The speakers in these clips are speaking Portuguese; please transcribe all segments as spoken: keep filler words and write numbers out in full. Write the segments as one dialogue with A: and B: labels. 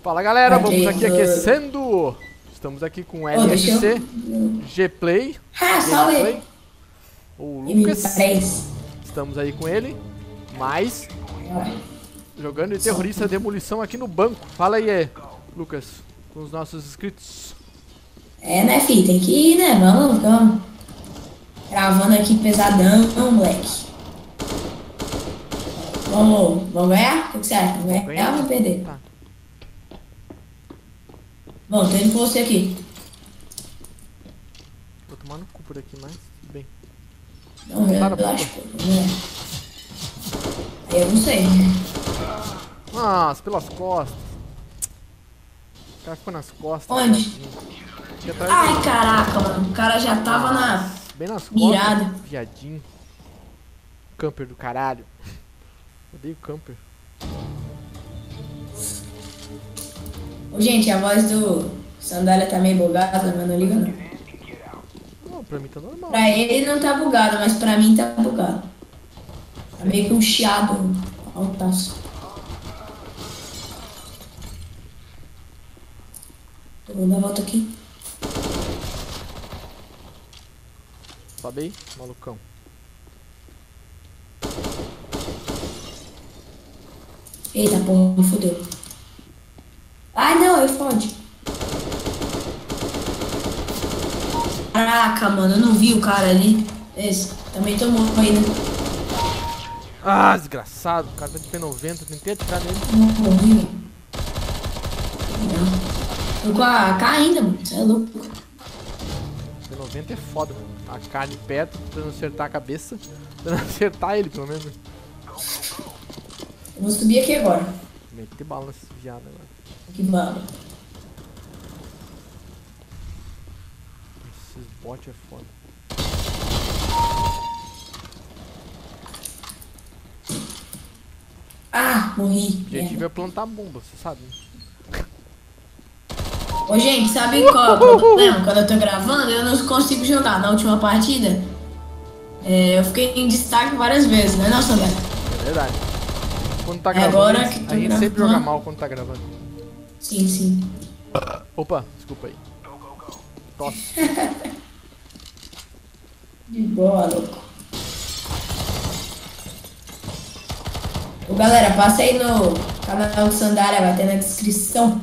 A: Fala galera, vamos aqui aquecendo. Estamos aqui com o L S C, G-Play,
B: Ah,
A: o Lucas. Estamos aí com ele, mas jogando de terrorista demolição aqui no banco. Fala aí, Lucas, com os nossos inscritos.
B: É, né, filho? Tem que ir, né? Vamos, vamos. Gravando aqui pesadão, moleque. Vamos, vamos ganhar? O que você acha? Vamos ganhar, ganhar ou vamos perder? Tá. Bom, tô indo com você aqui.
A: Vou tomar no cu por aqui, mas tudo bem.
B: Não, relaxa, pô. Eu não sei.
A: Nossa, pelas costas. O cara ficou nas costas.
B: Onde? Ai, caraca, mano. O cara já tava na...
A: Bem nas
B: mirada.
A: Costas, viadinho. Camper do caralho. Odeio camper.
B: Ô, gente, a voz do Sandália tá meio bugada, mas não liga não.
A: Não, pra mim tá normal.
B: Pra ele não tá bugado, mas pra mim tá bugado. Tá meio que um chiado altaço. Eu vou dar a volta aqui.
A: Sobe aí, malucão.
B: Eita porra, fodeu. Ai não, ele fode. Caraca, mano, eu não vi o cara ali. Esse, também tomou aí, né?
A: Ah, desgraçado, o cara tá de P noventa, tentei atirar nele.
B: Não morri, velho. Tô com a A K ainda, mano, você é louco.
A: P noventa é foda, mano. A carne perto, pra não acertar a cabeça. Pra não acertar ele, pelo menos.
B: Eu vou subir aqui agora.
A: Meter bala nesse viado agora.
B: Que bala.
A: Esses bots é foda.
B: Ah, morri.
A: O objetivo é plantar bomba, você sabe.
B: Ô, gente, sabe qual é o problema? Quando eu tô gravando, eu não consigo jogar. Na última partida, é, eu fiquei em destaque várias vezes, né, não, Sandra?
A: É verdade. Quando tá
B: É
A: gravando,
B: agora que tô
A: a gente
B: gravando.
A: sempre joga mal quando tá gravando.
B: Sim, sim.
A: Opa, desculpa aí. Tosse.
B: De boa, louco. Ô, galera, passa aí no canal do Sandália, vai ter na descrição.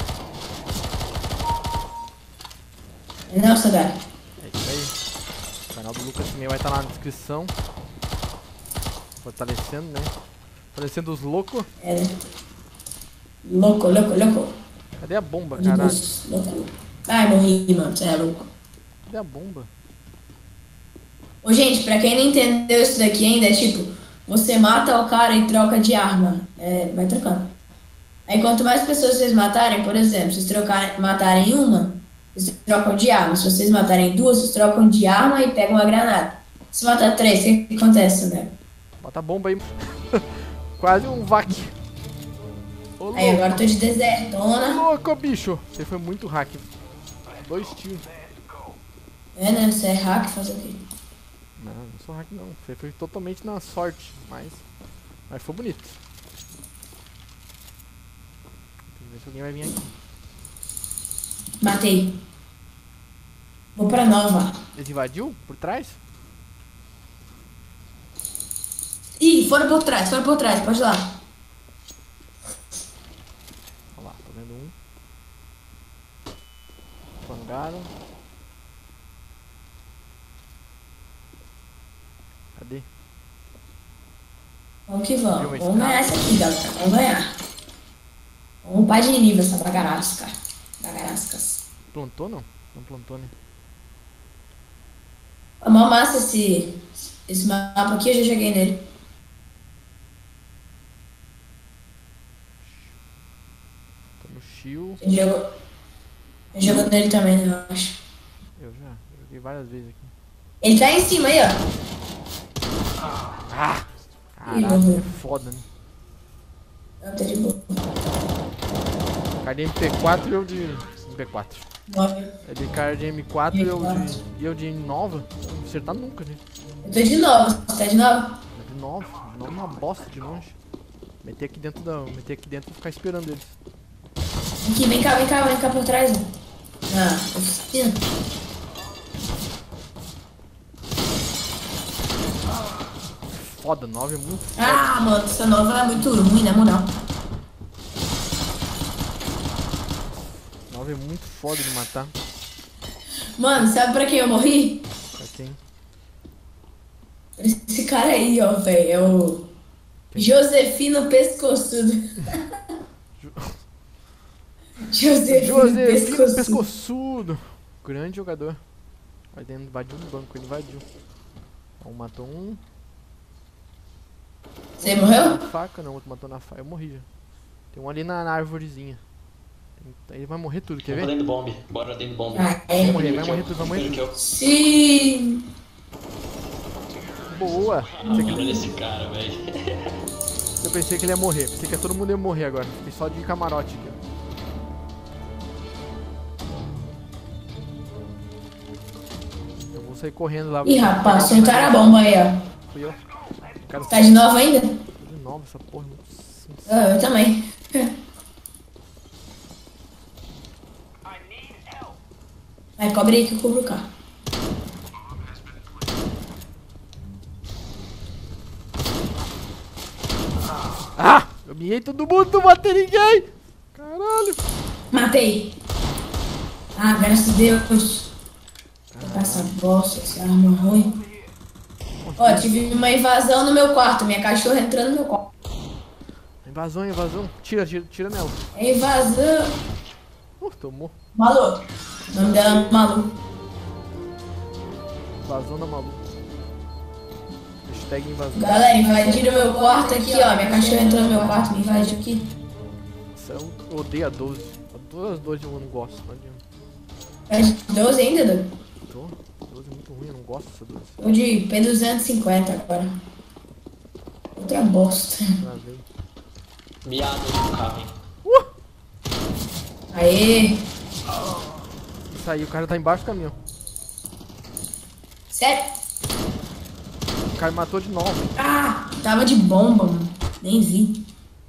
B: Não, Sandália.
A: É isso aí. O canal do Lucas também vai estar na descrição. Fortalecendo, né? Fortalecendo os loucos.
B: É, né? Louco, louco, louco.
A: Cadê a bomba,
B: De
A: caralho?
B: Deus, louco. Ai, morri, mano, você é louco.
A: Cadê a bomba?
B: Ô, gente, pra quem não entendeu isso daqui ainda, é tipo, você mata o cara e troca de arma. É, vai trocando. Aí quanto mais pessoas vocês matarem, por exemplo, vocês trocarem, matarem uma, vocês trocam de arma. Se vocês matarem duas, vocês trocam de arma e pegam uma granada. Se matar três, o que, que acontece, né?
A: Bota a bomba aí. Quase um vac. Ô,
B: Aí agora eu tô de desertona.
A: louco, bicho. Você foi muito hack. Dois tiros.
B: É, né? Você é hack, fazer o quê?
A: Não, não sou hack não. Você foi totalmente na sorte, mas... Mas foi bonito. Tem que ver se alguém vai vir aqui.
B: Matei. Vou pra nova.
A: Eles invadiu por trás?
B: Ih, foram por trás, foram por trás, pode ir lá.
A: Olha lá, tô vendo um. Pangaram. Cadê?
B: Vamos que vamos. Vamos ganhar essa aqui, galera. Vamos ganhar. Vamos upar de nível essa bagarasca. Bagarascas.
A: Plantou não? Não plantou, né?
B: É mó massa esse, esse mapa aqui, eu já joguei nele.
A: Tô no shield.
B: Ele jogou, ele jogou nele também, né, eu acho.
A: Eu já joguei várias vezes aqui.
B: Ele tá em cima aí, ó.
A: Ah! Caralho, é foda, né?
B: Não, tá de boa.
A: Cara de M P quatro e eu de M P quatro.
B: Nove.
A: É de cara de M quatro e eu de, e eu de nova. Não vou acertar nunca, né?
B: Eu tô de novo. Você tá de novo?
A: De nova. De nova é uma bosta de longe. Meter aqui dentro da. Meter aqui dentro e ficar esperando eles.
B: Aqui, vem cá, vem cá, vem cá por trás. Ah, oficina.
A: Foda, nove é muito foda.
B: Ah, mano, essa nova é muito ruim, na moral.
A: nove é muito foda de matar.
B: Mano, sabe pra quem eu morri?
A: Pra quem?
B: Esse cara aí, ó, velho. É o Josefino Pescoçudo. Josefino,
A: Josefino
B: Pescoçudo.
A: Pescoçudo. Grande jogador. Vai dentro, invadiu no banco, ele invadiu. Um matou um.
B: Você morreu?
A: Na faca, não, outro matou na faca. Eu morri já. Tem um ali na, na arvorezinha. Tem- Ele vai morrer tudo, quer
C: Vou
A: ver?
C: dentro do bombe. Bora dentro do bombe.
B: Ah, é.
A: Vai morrer, vai morrer tudo, vai morrer tudo.
B: Sim.
A: Boa! Pensei que
C: Olha
A: ele-
C: esse cara, velho.
A: Eu pensei que ele ia morrer. Pensei que todo mundo ia morrer agora. Fiquei só de camarote aqui. ó. Eu vou sair correndo lá.
B: Ih, rapaz, tem um cara bomba aí, ó.
A: Fui eu. Cara,
B: Tá de novo ainda?
A: de novo essa porra. Nossa.
B: Ah, eu também. Vai, cobre aí que eu cubro o carro.
A: Ah! Eu miei todo mundo, não matei ninguém! Caralho!
B: Matei. Ah, graças a Deus. Essa bosta, essa arma ruim. Ó, tive uma invasão no meu quarto. Minha cachorra entrando no meu quarto.
A: Invasão, invasão. Tira, tira, tira nela.
B: É invasão.
A: Uh, tomou.
B: Malu. O nome dela é Malu.
A: Invasão da maluca. Hashtag invasão.
B: Galera, invadiram meu quarto aqui, ó. Minha cachorra entrou no meu quarto, me invadiu aqui.
A: Nossa, eu odeio a doze. Todas as doze eu não gosto, não adianta.
B: É de doze ainda, Doug?
A: Tô. doze é muito ruim, eu não gosto dessa doze.
B: Tô de P duzentos e cinquenta agora. Outra bosta.
A: Travei.
C: Miado no carro, hein.
B: Aê.
A: Isso aí, o cara tá embaixo do caminhão.
B: Sério?
A: O cara me matou de novo.
B: Ah, tava de bomba, mano. Nem vi.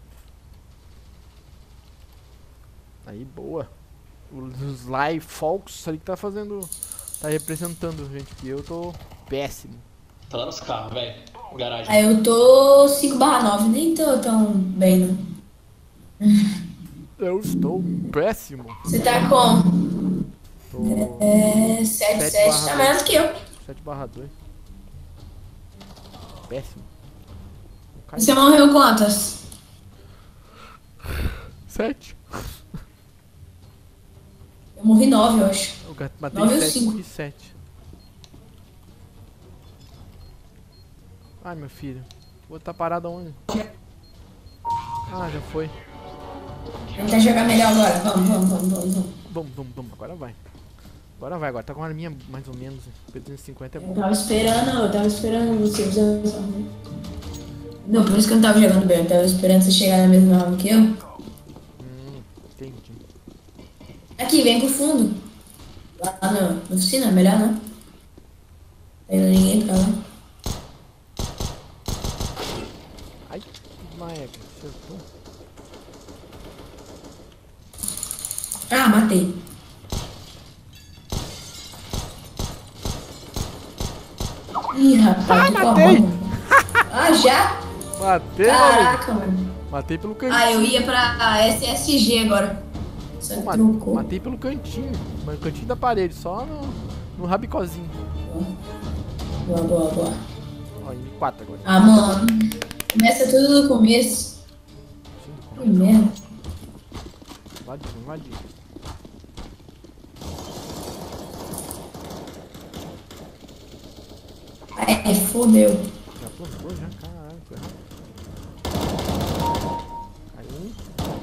A: Aí, boa. Os Sly Fox ali que tá fazendo. Tá representando, gente. Que eu tô péssimo.
C: Tá lá nos carros, velho. Garagem.
B: Aí eu tô cinco barra nove, nem tô tão bem, não.
A: Eu estou péssimo.
B: Você tá com?
A: Tô
B: É. sete,
A: Sete
B: sete,
A: barra
B: tá menos que eu.
A: sete barra dois. Péssimo. Não cai.
B: Você morreu quantas?
A: sete.
B: Eu morri nove, eu acho.
A: Eu ga- matei
B: Nove ou
A: sete,
B: cinco?
A: morri sete. Ai, meu filho. Vou estar parado aonde? Ah, já foi.
B: Tentar jogar melhor agora. Vamos, vamos, vamos, vamos, vamos.
A: Vamos, vamos, vamos. Agora vai. Agora vai, agora tá com uma arminha mais ou menos. P duzentos e cinquenta é
B: Eu
A: bom.
B: tava esperando, eu tava esperando você usar essa arma. Não, por isso que eu não tava jogando bem. Eu tava esperando você chegar na mesma arma que eu.
A: Hum, entendi.
B: Aqui, vem pro fundo. Lá na na oficina, melhor não. Tá indo ninguém pra lá.
A: Ai, Maega, acertou.
B: Ah, matei. Ih, rapaz,
A: Ah,
B: tô com a
A: matei!
B: bomba. Ah, já?
A: Matei, maluco.
B: Caraca, mano.
A: Matei pelo cantinho.
B: Ah, eu ia pra S S G agora. Só que
A: Pô, ma-
B: trocou.
A: matei pelo cantinho. Mas no cantinho da parede, só no, no rabicozinho.
B: Boa, boa, boa.
A: Ó, M quatro agora.
B: Ah, mano. Começa tudo do começo. Que merda.
A: Invadiu, invadiu.
B: Ai, fodeu.
A: Já plantou já? Caralho, foi rápido. Caiu um.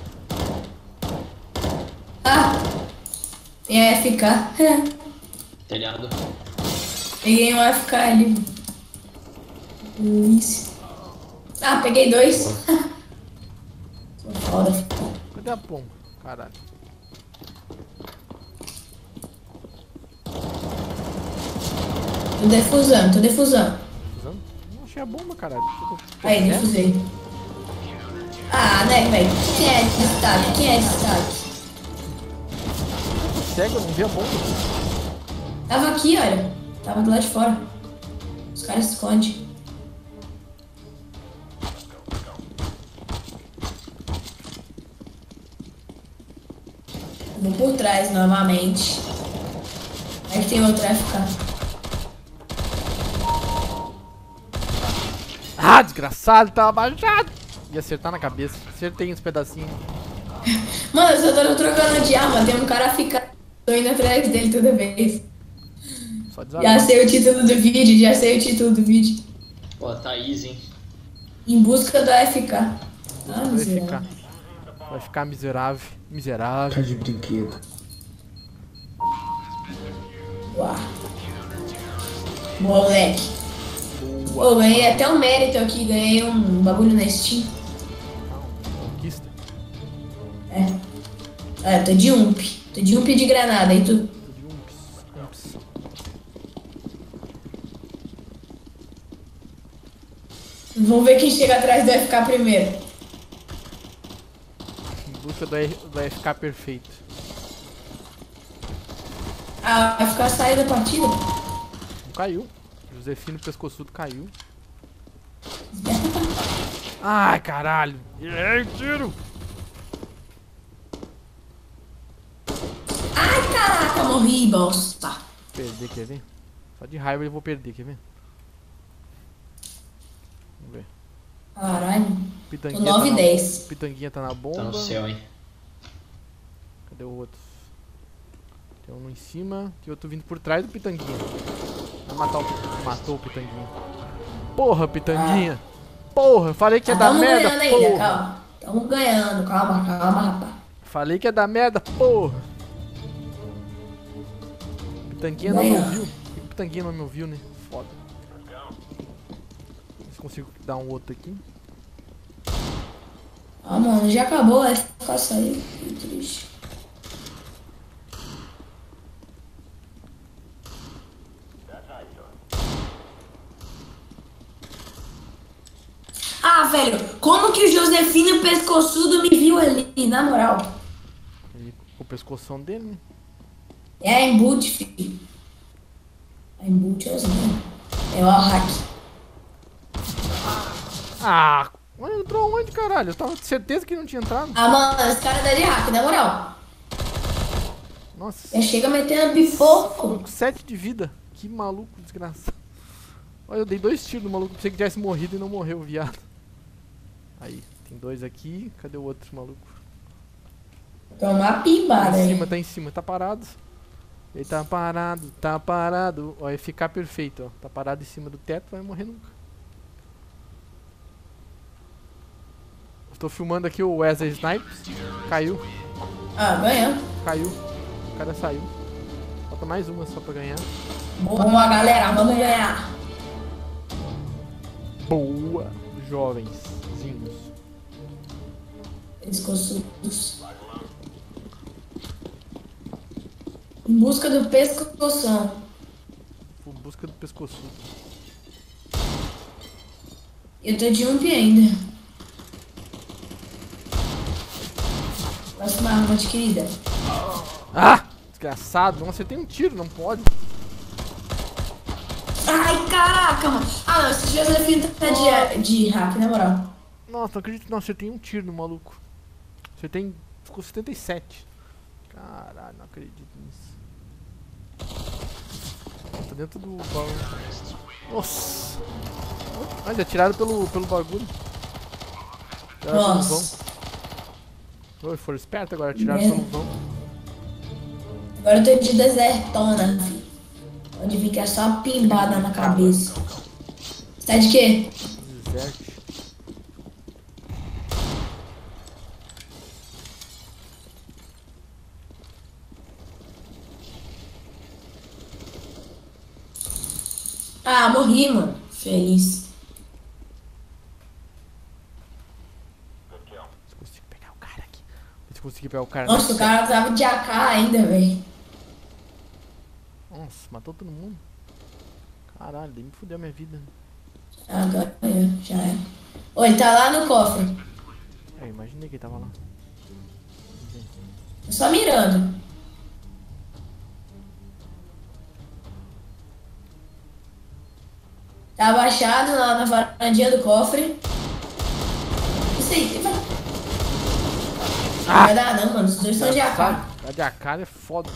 B: Ah! Tem a F K.
C: Telhado.
B: Peguei um F K ali. Isso. Ah, peguei dois. Sou foda.
A: Cadê a pomba? Caralho.
B: Tô defusando, tô defusando.
A: Usando? Não achei a bomba, caralho.
B: Aí,
A: É?
B: defusei. Ah, né, velho? Quem é de destaque? Quem é de destaque?
A: cego, eu não vi a bomba.
B: Tava aqui, olha. Tava do lado de fora. Os caras se escondem. Vou por trás novamente. Aí tem outro F K.
A: Ah, desgraçado, tava baixado. Ia acertar na cabeça. Acertei uns pedacinhos.
B: Mano, eu só tô trocando de arma. Tem um cara ficar. Tô indo atrás dele toda vez.
A: Só
B: Já
A: desarmar.
B: sei o título do vídeo, já sei o título do vídeo.
C: Pô, tá easy, hein?
B: Em busca do F K. Ah,
A: Vai
B: miserável.
A: ficar. Vai ficar miserável. Miserável.
D: Tá de brinquedo.
B: Uau. Moleque. Pô, ganhei até um mérito aqui, ganhei um bagulho na Steam.
A: Conquista.
B: É. Ah, tô de ump. Tô de ump de granada, e tu?
A: Tudo de umps. Umps.
B: Vamos ver quem chega atrás do F K primeiro.
A: Em busca do, R- do F K perfeito.
B: Ah, o F K saiu da partida.
A: Não caiu. Josefino Pescoçudo caiu. Ai, caralho. Ei, tiro.
B: Ai, caraca, morri, bosta.
A: Perder, quer ver? Só de raiva eu vou perder, quer ver? Vamos ver.
B: Caralho. Tô
A: Pitanguinha
B: nove
A: tá
B: e
A: na...
B: dez.
A: Pitanguinha tá na bomba.
C: Tá no céu, hein?
A: Cadê o outro? Tem um em cima, tem outro vindo por trás do Pitanguinha. Vai matar o... Matou o Pitanguinha. Porra, Pitanguinha! Porra, falei que ia
B: Ah,
A: dar
B: tamo
A: merda,
B: ganhando ainda,
A: porra!
B: calma. Tamo ganhando, calma, calma, rapaz.
A: Falei que ia dar merda, porra! Pitanguinha não me
B: Ganhando.
A: ouviu. Por que o Pitanguinha não me ouviu, né? Foda. Ver se consigo dar um outro aqui.
B: Ah, mano, já acabou, vai ficar saindo. Que triste. Ah, velho, como que o Josefino Pescoçudo me viu ali, na moral?
A: Ele com o pescoção dele, né?
B: É a embute, filho. A embute é assim. É o hack.
A: Ah! Mas entrou onde, caralho? Eu tava com certeza que não tinha entrado.
B: Ah, mano, esse cara dá de hack, na moral.
A: Nossa,
B: Já chega metendo
A: tô
B: pipoco.
A: com sete de vida. Que maluco desgraçado. Olha, eu dei dois tiros no maluco. Pensei que tivesse morrido e não morreu, viado. Aí, tem dois aqui. Cadê o outro maluco?
B: Tomar pimbada
A: Tá em
B: aí.
A: cima, tá em cima, tá parado. Ele tá parado, tá parado. Ó, vai ficar perfeito, ó. Tá parado em cima do teto, vai morrer nunca. Estou filmando aqui o Wesley Snipes. Caiu,
B: Ah, ganhamos.
A: caiu. O cara saiu. Falta mais uma só pra ganhar.
B: Vamos lá, galera, vamos ganhar.
A: Boa, jovenzinhos.
B: Pescoçudos. Em busca do pescoção.
A: Por busca do pescoçudo.
B: Eu tô de ump ainda. Próxima arma adquirida.
A: Ah! Desgraçado, não acertei um tiro, não pode.
B: Ai, caraca, mano. Ah, não, esse Josefino tá de, de hack, na moral.
A: Nossa, não acredito que não acertei um tiro no maluco. Acertei, ficou setenta e sete. Caralho, não acredito nisso. Tá dentro do baú. Nossa! Mas atiraram pelo, pelo bagulho. Atiraram pelo vão.
B: Nossa.
A: Oi, foram espertos agora, atiraram
B: Merda.
A: pelo vão.
B: Agora eu tô de desertona, filho. Pode vir que é só uma pimbada na cabeça. Você tá de quê?
A: Desert.
B: Ah, morri, mano. Feliz.
A: Se conseguir pegar o cara aqui. Se conseguir pegar o cara.
B: Nossa, o cara tava de A K ainda, velho.
A: Nossa, matou todo mundo. Caralho, daí me fudeu a minha vida.
B: Agora é, já é. Ô, ele tá lá no cofre.
A: É, imaginei que ele tava lá.
B: Tô só mirando. Tá abaixado lá na varandinha do cofre. Isso aí, vai. Não vai dar não, mano. Os dois são de A K.
A: A de A K é foda.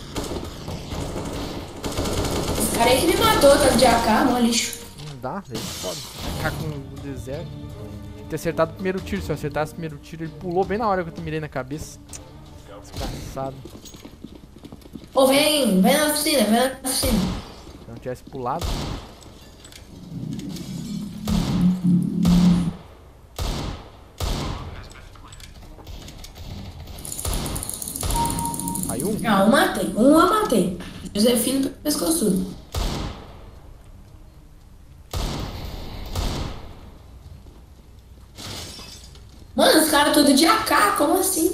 B: Esse cara aí que me matou, tá de A K, mó lixo.
A: Não dá, velho. Foda. A K com o deserto. Tinha que ter acertado o primeiro tiro. Se eu acertasse o primeiro tiro, ele pulou bem na hora que eu mirei na cabeça. Desgraçado.
B: Ô, vem, vem na oficina, vem na oficina.
A: Se eu não tivesse pulado. Aí um?
B: Ah, um matei, um eu matei. Josefino pescoçudo. Mano, os caras tudo de A K, como assim?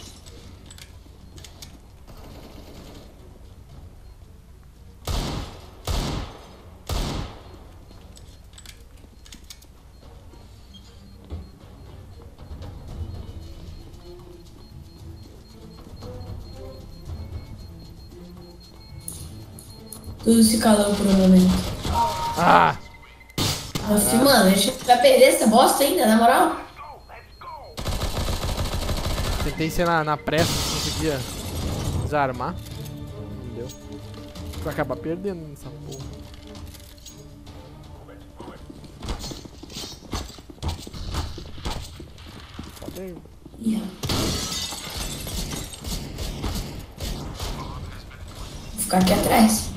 B: Tudo se calou por um momento.
A: Ah!
B: Nossa, mano, a gente vai perder essa bosta ainda, na moral?
A: Tentei ser na, na pressa, não conseguia desarmar. Não deu. Vai acabar perdendo nessa porra. Foda aí.
B: Ih, vou ficar aqui atrás.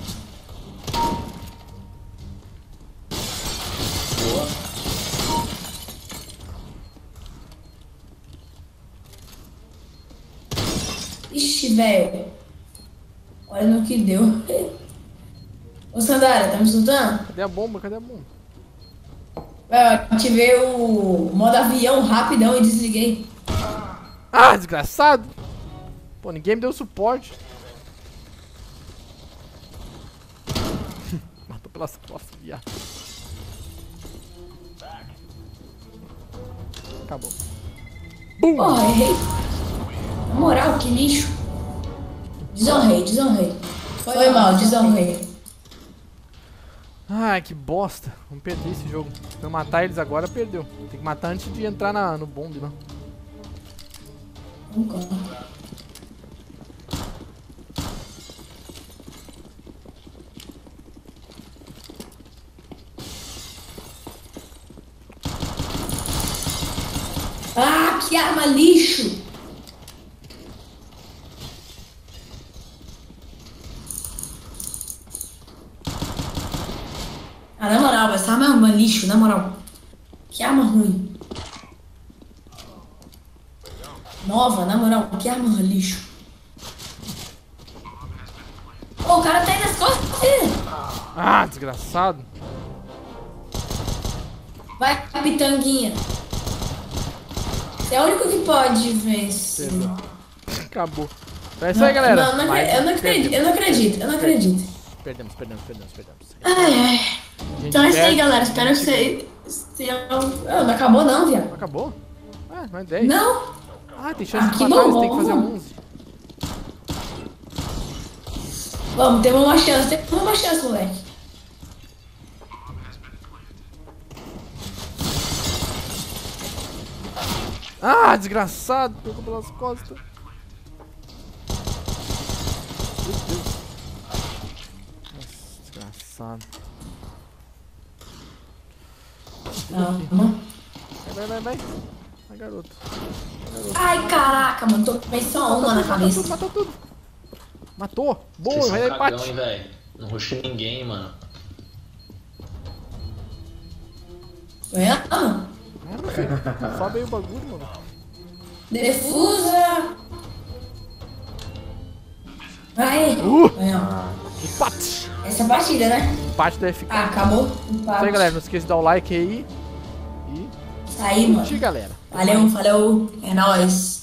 B: Ixi, velho. Olha no que deu. Ô, Sandália, tá me escutando?
A: Cadê a bomba? Cadê a bomba?
B: Eu ativei o modo avião rapidão e desliguei.
A: Ah, desgraçado! Pô, ninguém me deu suporte. Matou pelas costas, viado. Acabou. Bum!
B: Porra, errei. Na moral, que lixo. Desonrei, desonrei. Foi mal, desonrei.
A: Ai, que bosta. Vamos perder esse jogo. Se eu matar eles agora, perdeu. Tem que matar antes de entrar na, no bombe, não.
B: Concordo. Ah, que arma lixo! Ah, na moral, essa arma é uma lixo, na moral. Que arma ruim. Nova, na moral, que arma lixo. Ô, o cara tá aí nas costas dele.
A: Ah, desgraçado.
B: Vai, Pitanguinha. Você é o único que pode vencer.
A: Perdeu. Acabou. É isso aí, galera.
B: Não, não acredito, eu não acredito, eu não acredito, eu não acredito.
A: Perdemos, perdemos, perdemos, perdemos.
B: Ai, ai. Então é isso aí, galera. Espero que vocês tenham... Ah, não acabou não, viado.
A: Acabou? Ah, mais dez.
B: Não.
A: Ah, tem chance
B: Ah,
A: de
B: que
A: matar,
B: bom,
A: eles tem que fazer
B: vamos.
A: onze.
B: Vamos, temos uma chance, temos uma chance, moleque.
A: Ah, desgraçado. Pegou pelas costas. Meu Deus. Nossa, desgraçado.
B: Não.
A: Vai, vai, vai, vai. Vai, garoto. Vai, garoto.
B: Ai, caraca, mano. Tomei só uma na cabeça.
A: Tudo, matou tudo. Matou. Boa,
C: Vocês
A: vai
C: são
A: dar
C: cagão,
A: empate.
C: hein, velho. Não rushei ninguém, mano.
B: Ganhamos.
A: Ah, meu filho. Sobe aí o bagulho, mano.
B: Defusa. Vai.
A: Uh!
B: Ganhamos.
A: Empate.
B: Essa é a partida, né?
A: Empate deve ficar.
B: Ah, acabou.
A: Isso
B: Empate.
A: aí, galera. Não esqueça de dar o like aí. E
B: Isso aí, mano.
A: curtir, galera.
B: Valeu, valeu. É nóis.